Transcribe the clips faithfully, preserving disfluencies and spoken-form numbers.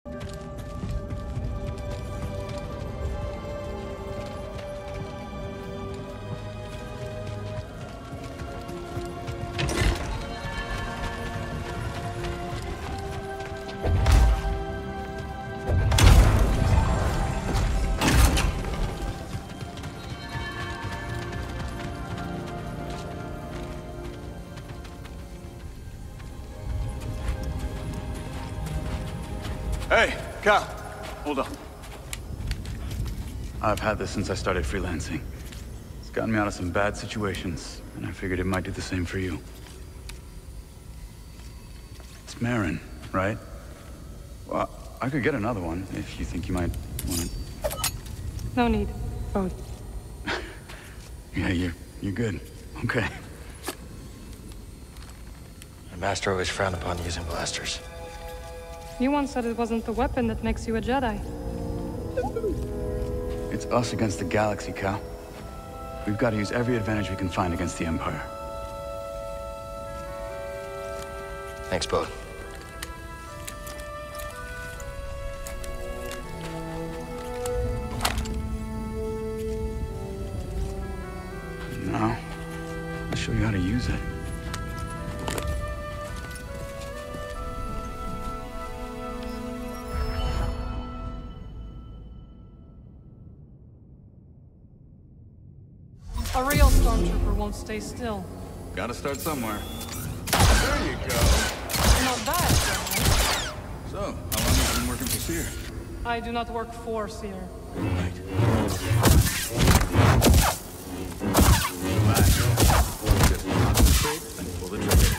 Hey, Cal, hold on. I've had this since I started freelancing. It's gotten me out of some bad situations, and I figured it might do the same for you. It's Marin, right? Well, I could get another one if you think you might want it. No need. Both. Yeah, you're, you're good. Okay. The Master always frowned upon using blasters. You once said it wasn't the weapon that makes you a Jedi. It's us against the galaxy, Cal. We've got to use every advantage we can find against the Empire. Thanks, Bode. Now, I'll show you how to use it. A real stormtrooper won't stay still. Gotta start somewhere. There you go. Not bad, General. So, how long have you been working for Cere? I do not work for Cere. Right. Just concentrate and pull the trigger.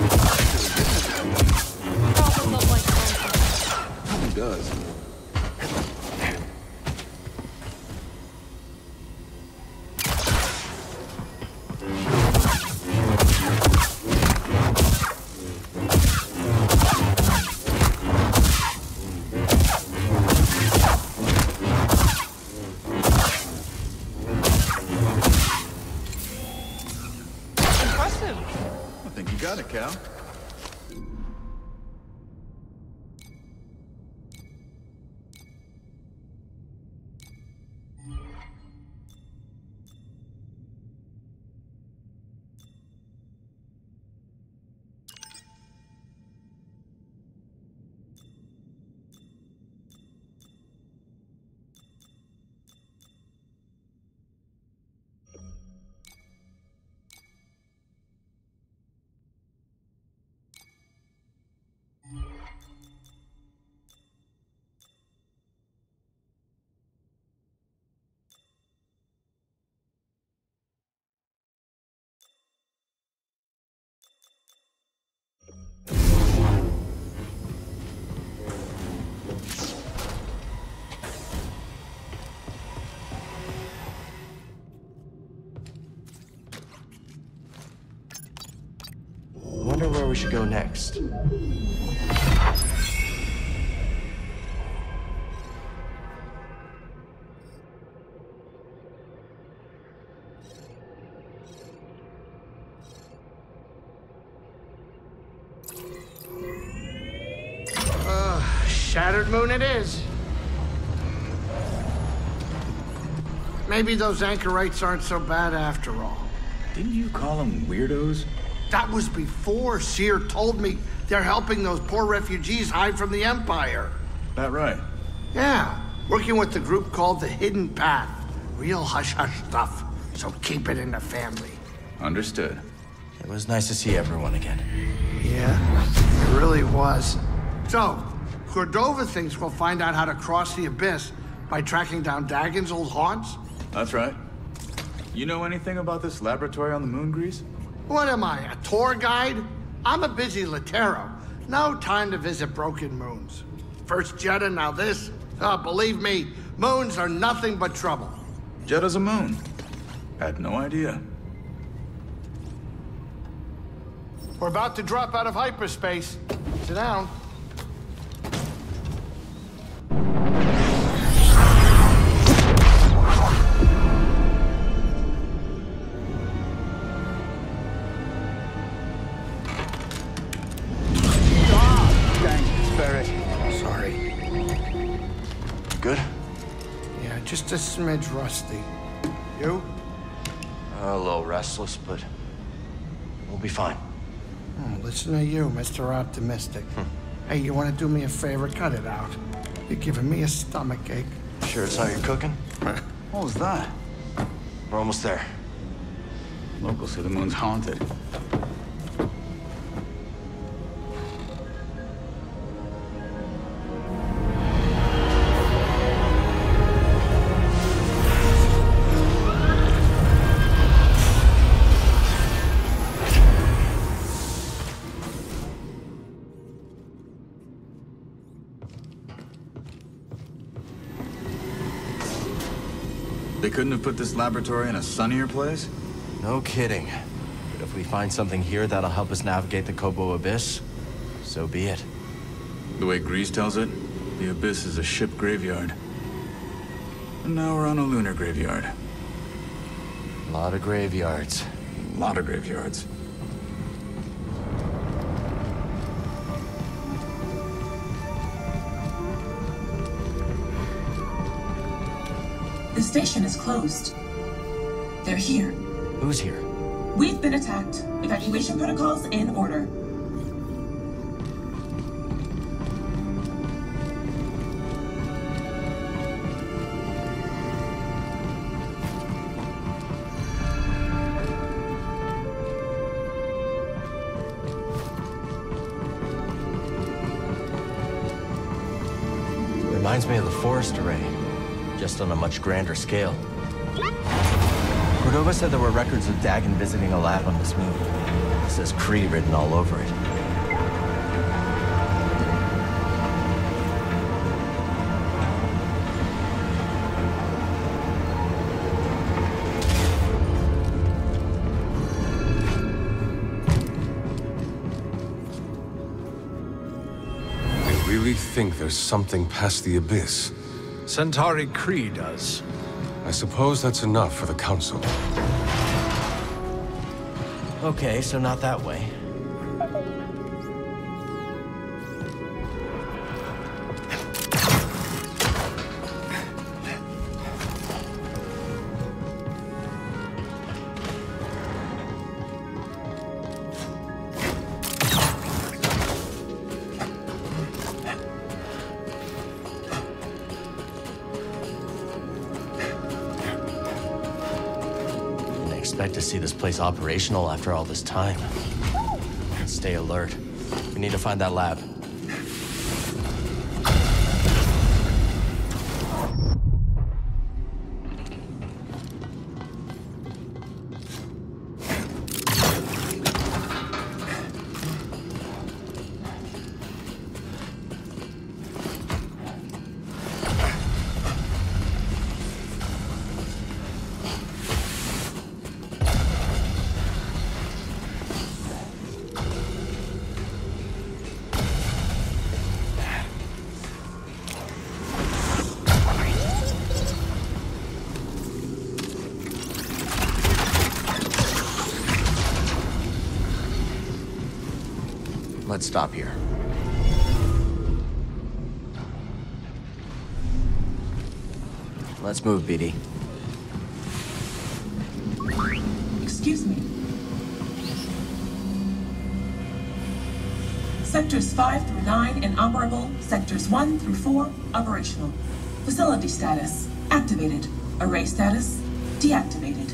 Cal does not like stormtroopers. He does. I think you got it, Cal. Wonder where we should go next. Uh, Shattered Moon it is. Maybe those anchorites aren't so bad after all. Didn't you call them weirdos? That was before Cere told me they're helping those poor refugees hide from the Empire. That right? Yeah, working with the group called the Hidden Path. Real hush-hush stuff, so keep it in the family. Understood. It was nice to see everyone again. Yeah, it really was. So, Cordova thinks we'll find out how to cross the Abyss by tracking down Dagon's old haunts? That's right. You know anything about this laboratory on the moon, Grease? What am I, a tour guide? I'm a busy Latero. No time to visit broken moons. First Jedha, now this. Oh, believe me, moons are nothing but trouble. Jedha's a moon. Had no idea. We're about to drop out of hyperspace. Sit down. Dang, Ferret. Sorry. a smidge rusty. You? A little restless, but we'll be fine. Oh, listen to you, Mister Optimistic. Hey, you want to do me a favor? Cut it out. You're giving me a stomachache. Sure it's how you're cooking? What was that? We're almost there. Locals say the moon's haunted. They couldn't have put this laboratory in a sunnier place? No kidding. But if we find something here that'll help us navigate the Kobo Abyss, so be it. The way Grease tells it, the Abyss is a ship graveyard. And now we're on a lunar graveyard. A lot of graveyards. A lot of graveyards. The station is closed. They're here. Who's here? We've been attacked. Evacuation protocols in order. Reminds me of the forest array, just on a much grander scale. Cordova said there were records of Dagan visiting a lab on this moon. It says Kree written all over it. I really think there's something past the Abyss. Centauri Kree does. I suppose that's enough for the Council. Okay, so not that way. Expect to see this place operational after all this time. Stay alert. We need to find that lab. Let's stop here. Let's move, B D. Excuse me. Sectors five through nine inoperable. Sectors one through four operational. Facility status activated. Array status deactivated.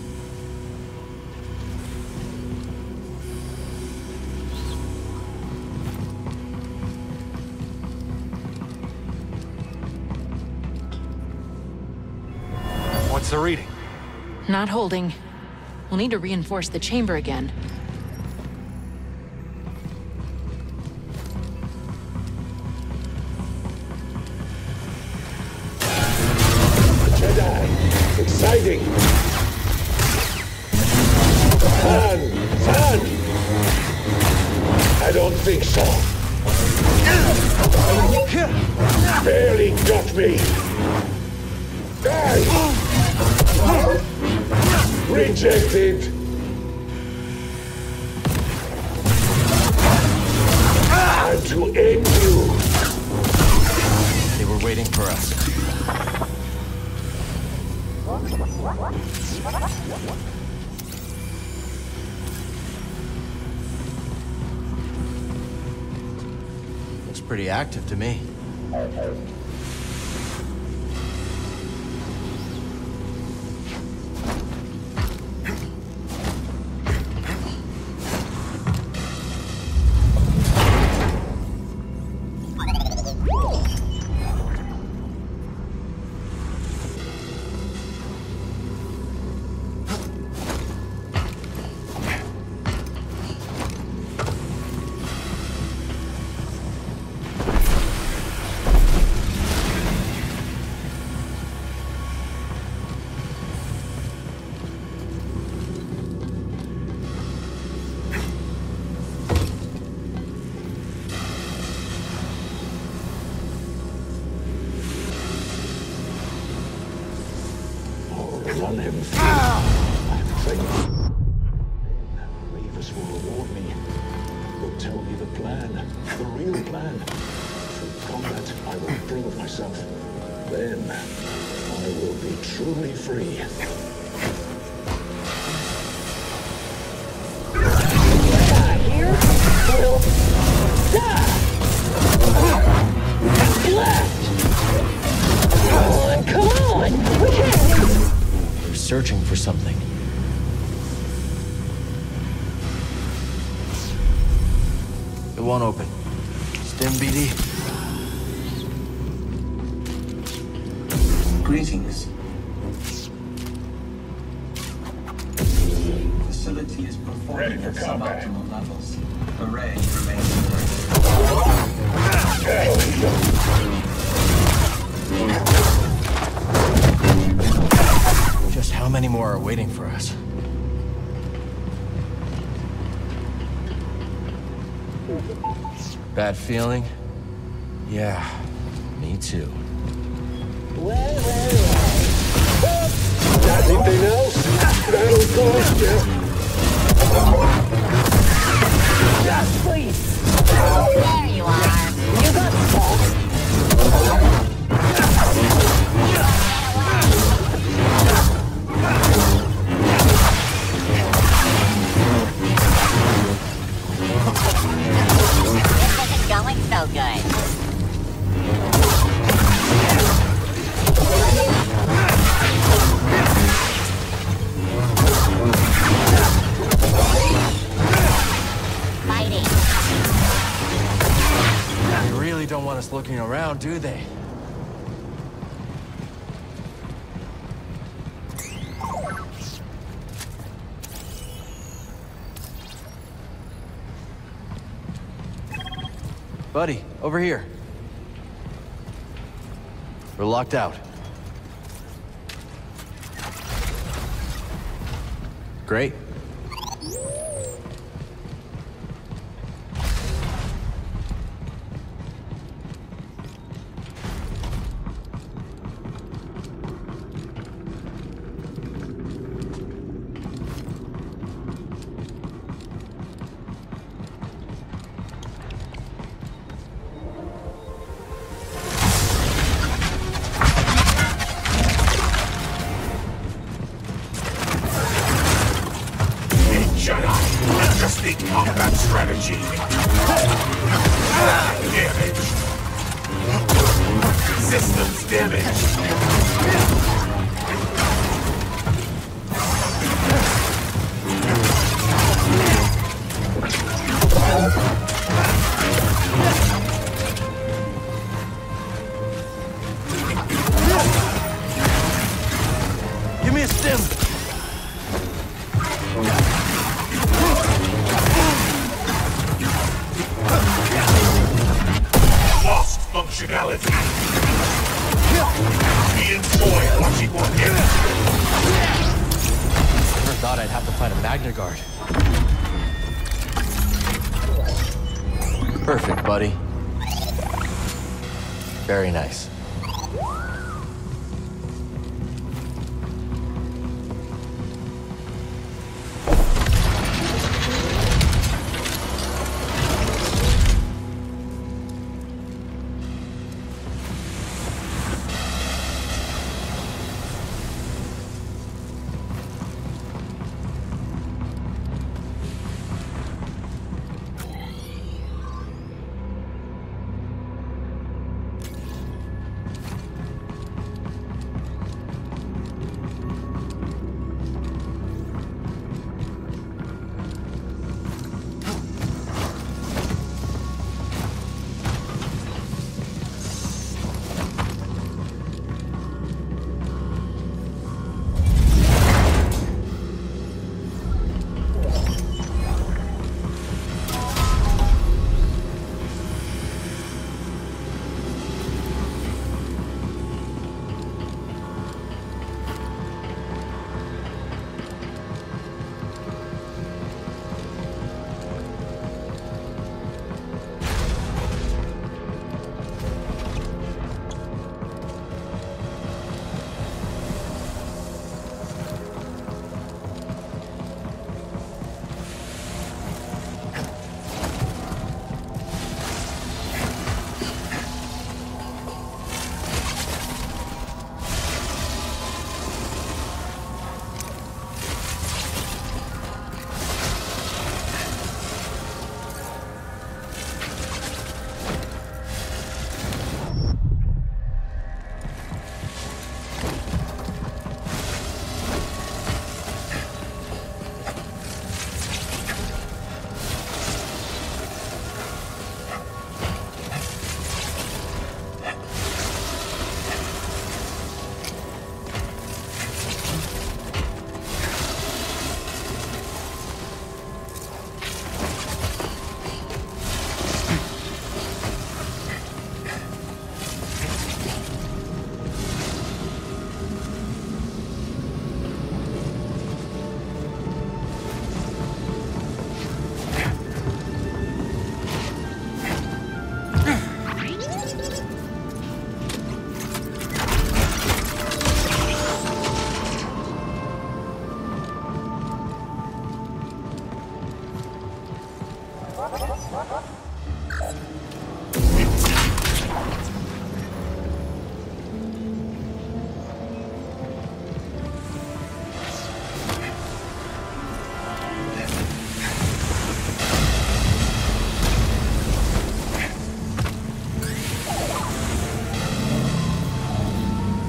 What's the reading? Not holding. We'll need to reinforce the chamber again. Jedi! Exciting! Son! Son! I don't think so. Barely got me! Die! Rejected! And to end you! They were waiting for us. Looks pretty active to me. Run him through. I'm thinking. Then Rivas will reward me. Will tell me the plan, the real plan. Through combat, I will prove myself. Then I will be truly free. Here will die. Left. Come on, come on. We can. Searching for something. It won't open. Stim, B D? Greetings. Facility is performing at suboptimal levels. Array remains Just how many more are waiting for us? Bad feeling? Yeah, me too. Well, well, well. Anything else? That'll cost you. Just please. There you are. You got stuff. Going so good. Fighting. They really don't want us looking around, do they? Buddy, over here. We're locked out. Great. Jedi, just think combat strategy. Damage. Systems damage. Give me a stim. Lost functionality. We enjoy watching one hit. Never thought I'd have to find a Magna Guard. Perfect, buddy. Very nice.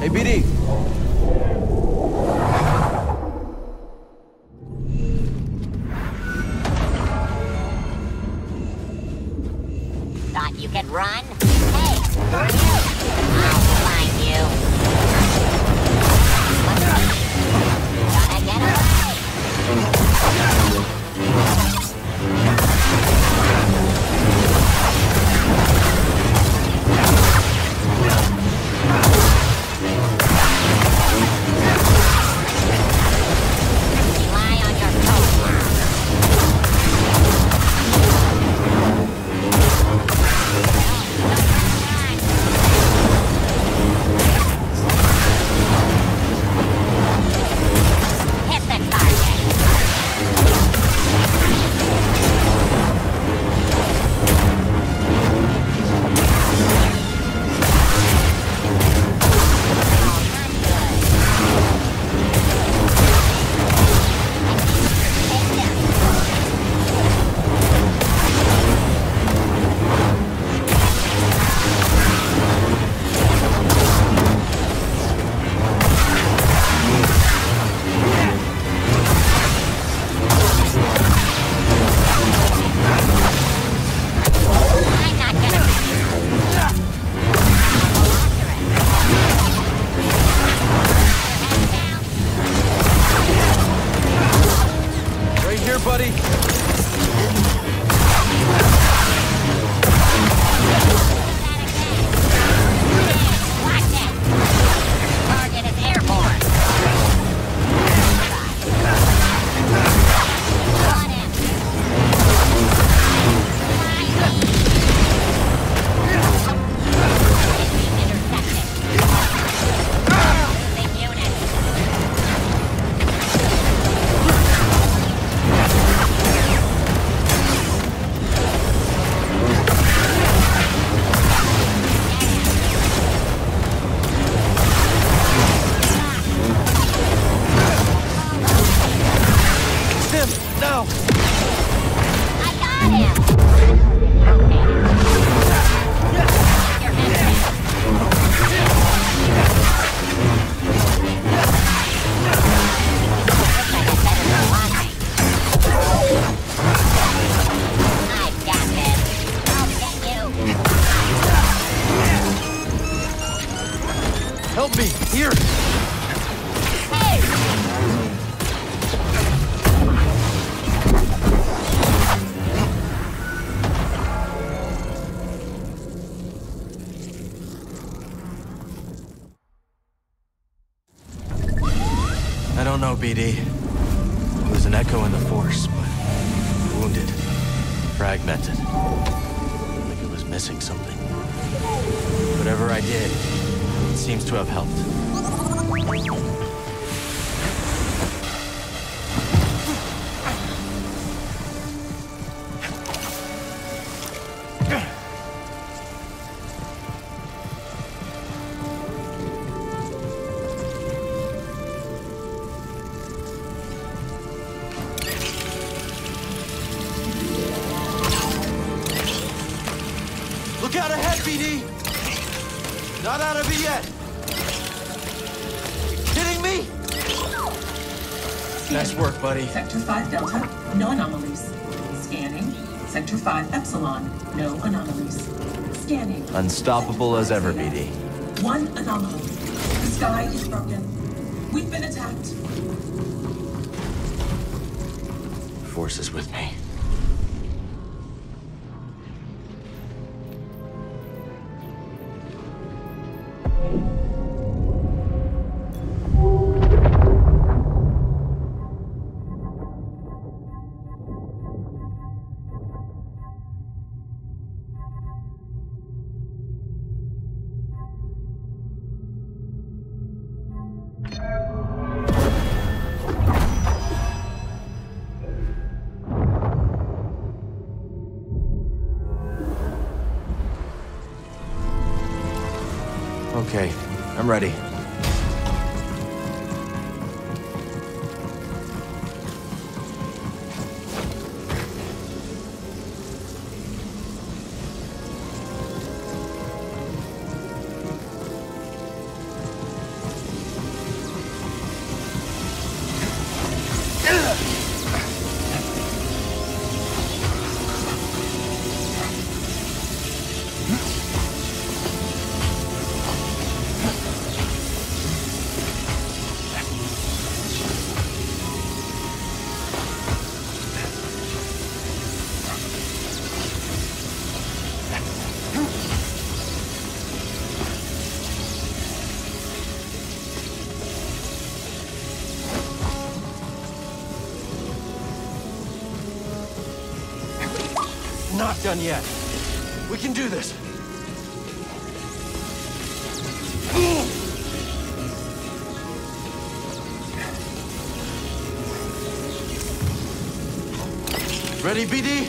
Hey, B D. Thought you could run? Hey, who are you? I'll find you. Gonna get away. Rely on your toes. Hit the target. I'm not gonna Right here, buddy. watch it. Target is airborne. On him. Enemy intercepted. Losing unit. Sim, now. I got him. Okay. Your entrance. Looks like a better than laundry. I've got this. I'll get you. Help me. Here. I don't know, B D. It was an echo in the Force, but wounded, fragmented. Like it was missing something. Whatever I did, it seems to have helped. Look out ahead, B D! Not out of it yet! Kidding me? Nice work, buddy. Sector five Delta, no anomalies. Scanning. Sector five Epsilon, no anomalies. Scanning. Unstoppable as ever, B D. One anomaly. The sky is broken. We've been attacked. Force is with me. Okay, I'm ready. not done yet. We can do this. Ready, B D?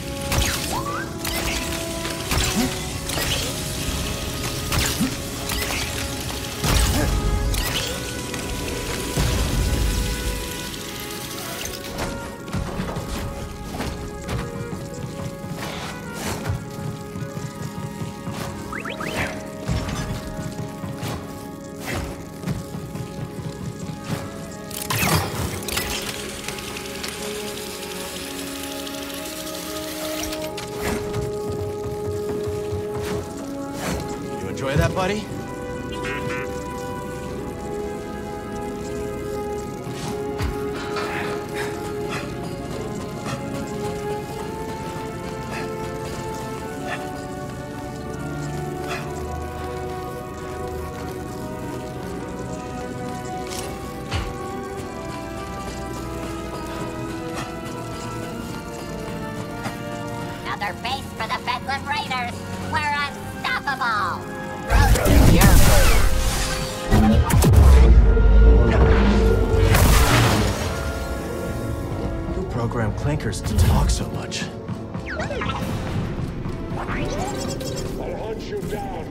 Enjoy that, buddy? Another base for the Bedlam Raiders. We're unstoppable. Who programmed clankers to talk so much? I'll hunt you down.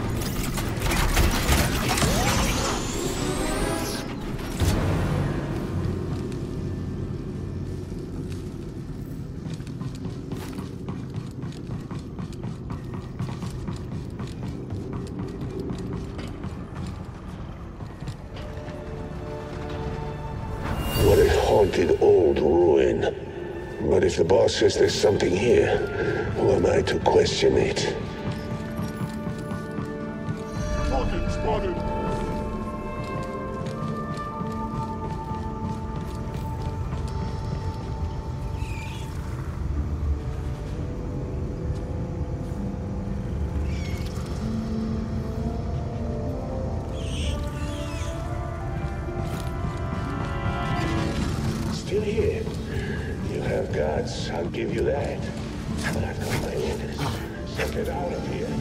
What a haunted old ruin. But if the boss says there's something here, who am I to question it? Target spotted. Still here. You have guts, I'll give you that. But I've got my orders. So get out of here.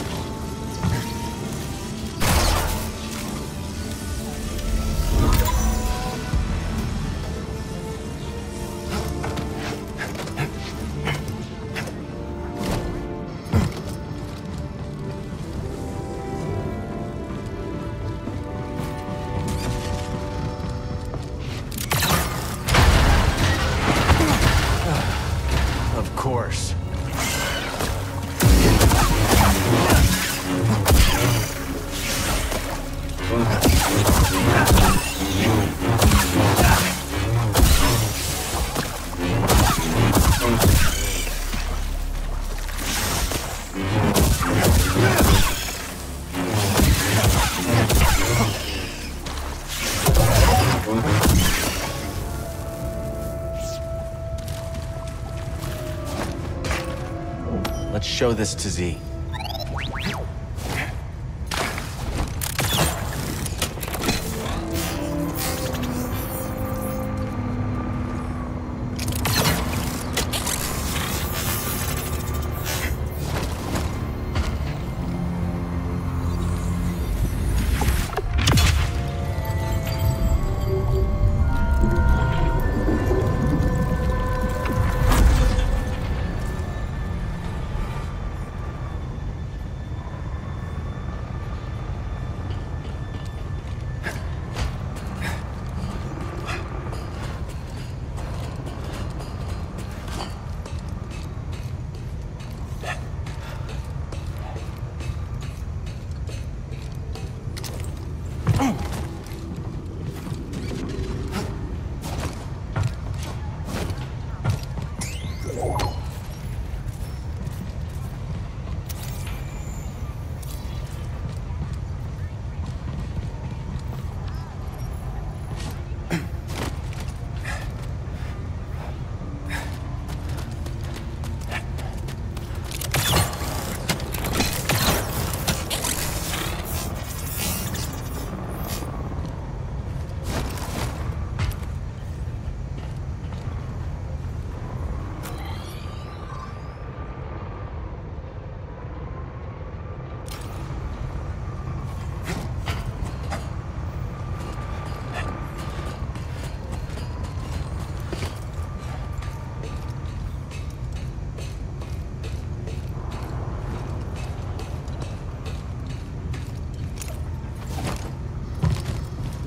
Of course. Let's show this to Z.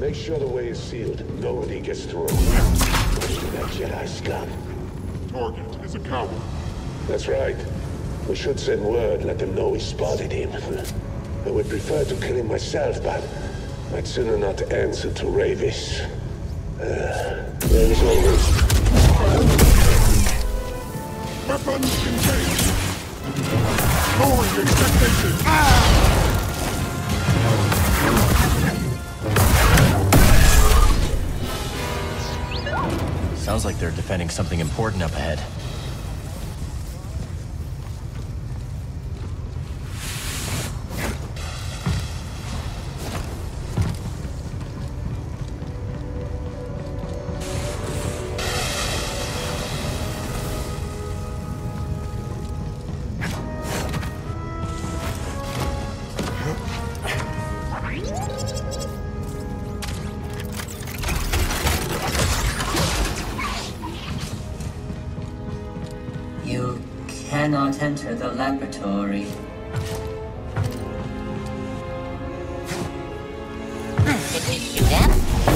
Make sure the way is sealed. Nobody gets through. Most of that Jedi scum. Target is a coward. That's right. We should send word, let them know we spotted him. I would prefer to kill him myself, but I'd sooner not answer to Ravis. Uh, there is always... Weapons engaged! Lowering expectations! Ah! Sounds like they're defending something important up ahead. You cannot enter the laboratory. Did we shoot him?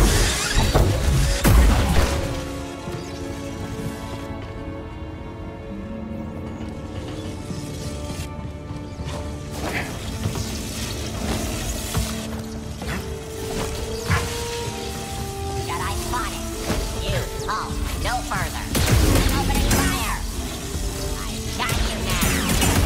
Jedi spotted. You, halt, no further. Opening fire! I've got you now.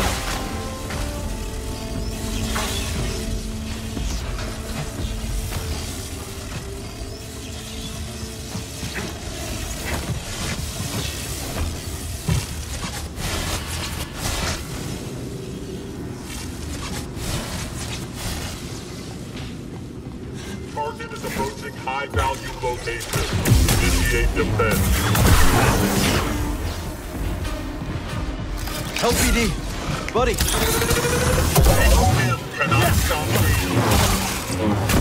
Target is approaching high-value location. Initiate defense. Help, B D! Buddy! Him cannot stop me.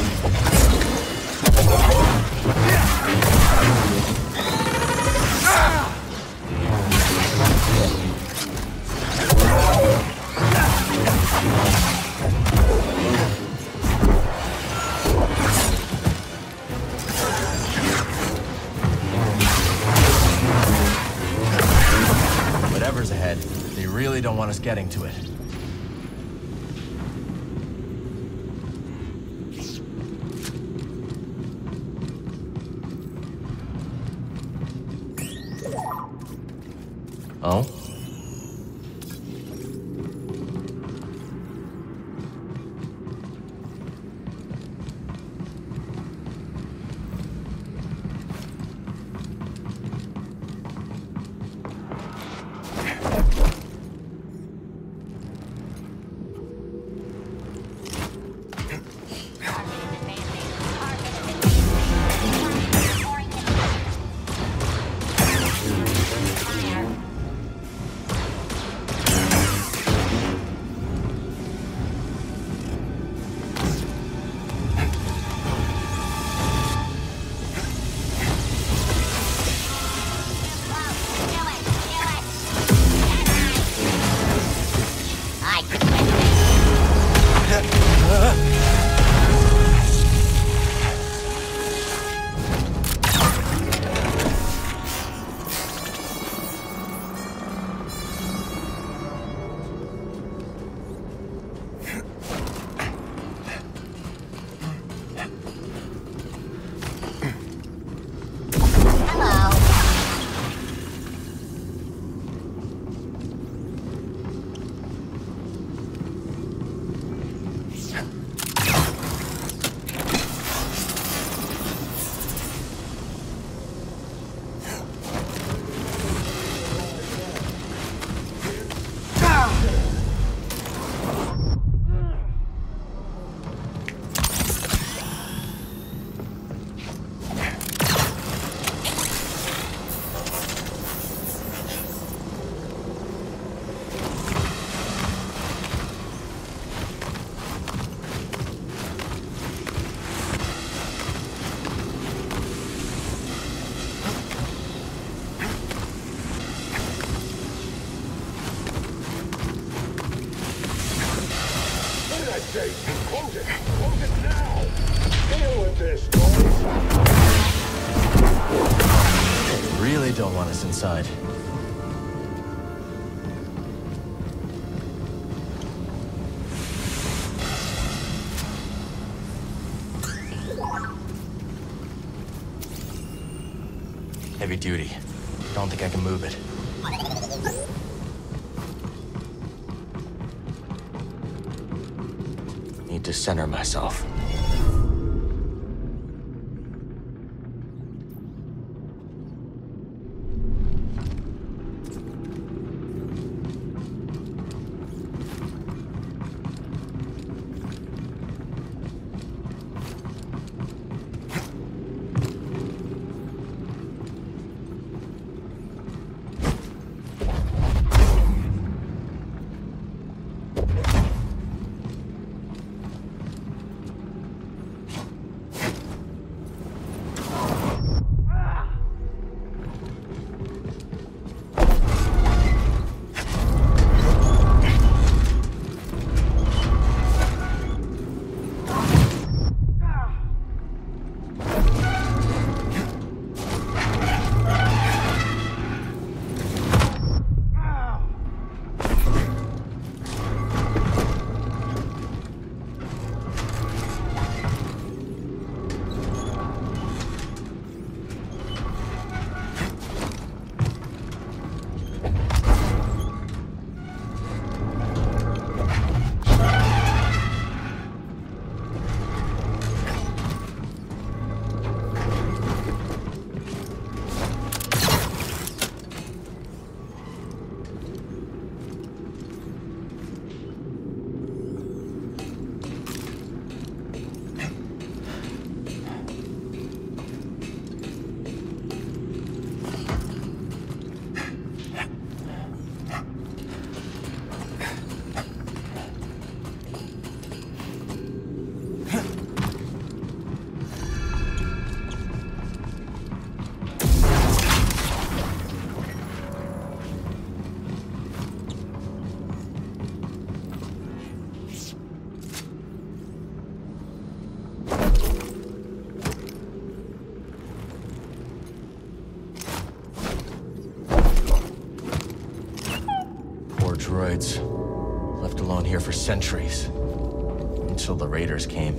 Whatever's ahead, they really don't want us getting to it. Oh? Close it! Close it now! Deal with this, boys. Really don't want us inside. Heavy duty. Don't think I can move it. Need to center myself. Droids. Left alone here for centuries. Until the Raiders came.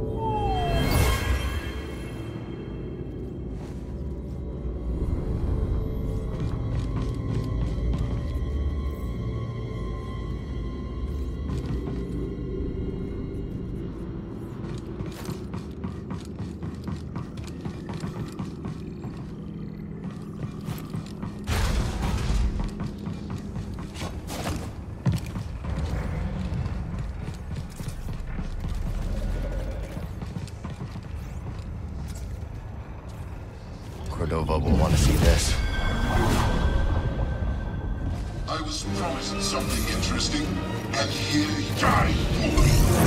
Cordova will want to see this. I was promised something interesting, and here he died for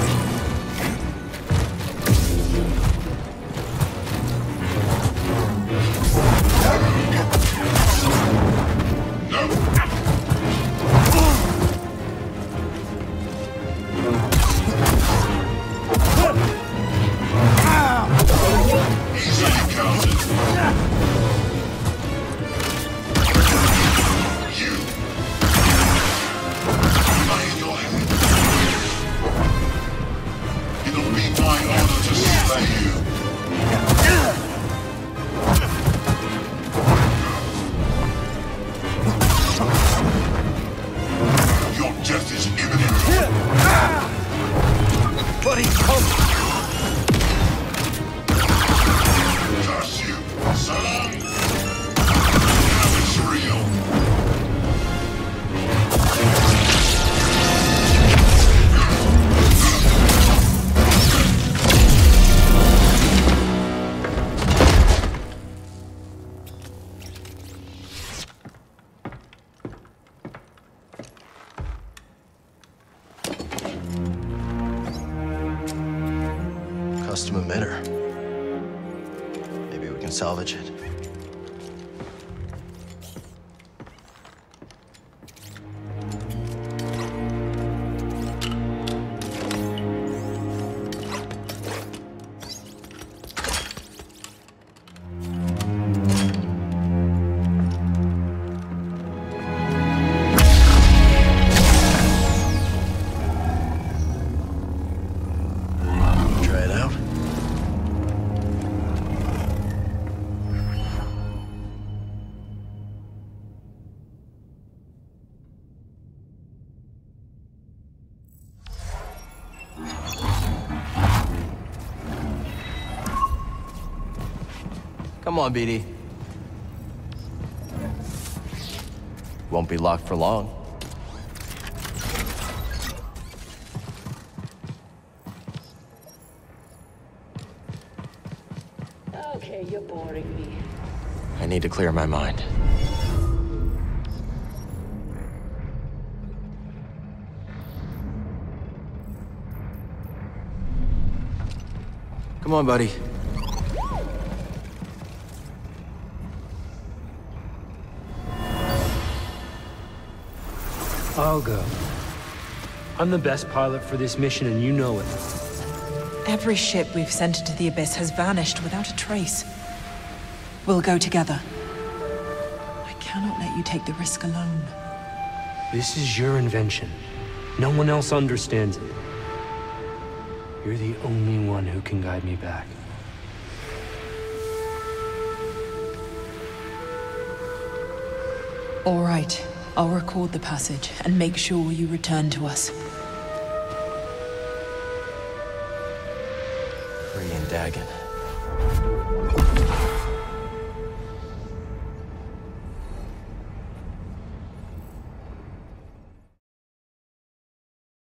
Custom emitter. Maybe we can salvage it. Come on, B D. Won't be locked for long. Okay, you're boring me. I need to clear my mind. Come on, buddy. I'll go. I'm the best pilot for this mission, and you know it. Every ship we've sent into the Abyss has vanished without a trace. We'll go together. I cannot let you take the risk alone. This is your invention. No one else understands it. You're the only one who can guide me back. All right. I'll record the passage and make sure you return to us. Free and Dagon.